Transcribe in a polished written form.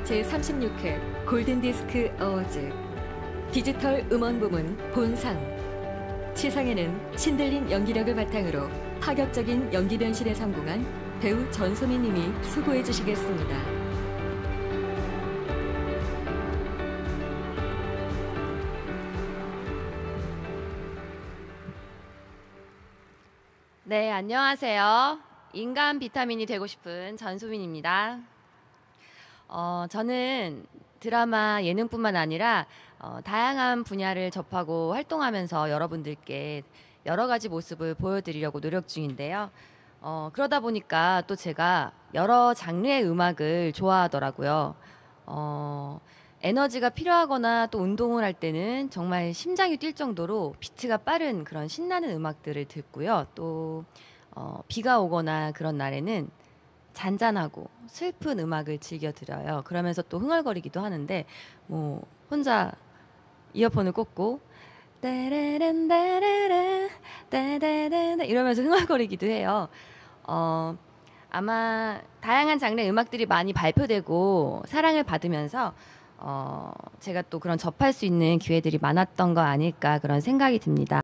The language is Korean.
제36회 골든디스크 어워즈 디지털 음원 부문 본상. 시상에는 신들린 연기력을 바탕으로 파격적인 연기 변신에 성공한 배우 전소민 님이 수고해 주시겠습니다. 네, 안녕하세요. 인간 비타민이 되고 싶은 전소민입니다. 저는 드라마, 예능뿐만 아니라 다양한 분야를 접하고 활동하면서 여러분들께 여러 가지 모습을 보여드리려고 노력 중인데요. 그러다 보니까 또 제가 여러 장르의 음악을 좋아하더라고요. 에너지가 필요하거나 또 운동을 할 때는 정말 심장이 뛸 정도로 비트가 빠른 그런 신나는 음악들을 듣고요. 또 비가 오거나 그런 날에는 잔잔하고 슬픈 음악을 즐겨 들어요. 그러면서 또 흥얼거리기도 하는데 뭐 혼자 이어폰을 꽂고 따라란 따라란 따다다다 이러면서 흥얼거리기도 해요. 아마 다양한 장르의 음악들이 많이 발표되고 사랑을 받으면서 제가 또 그런 접할 수 있는 기회들이 많았던 거 아닐까 그런 생각이 듭니다.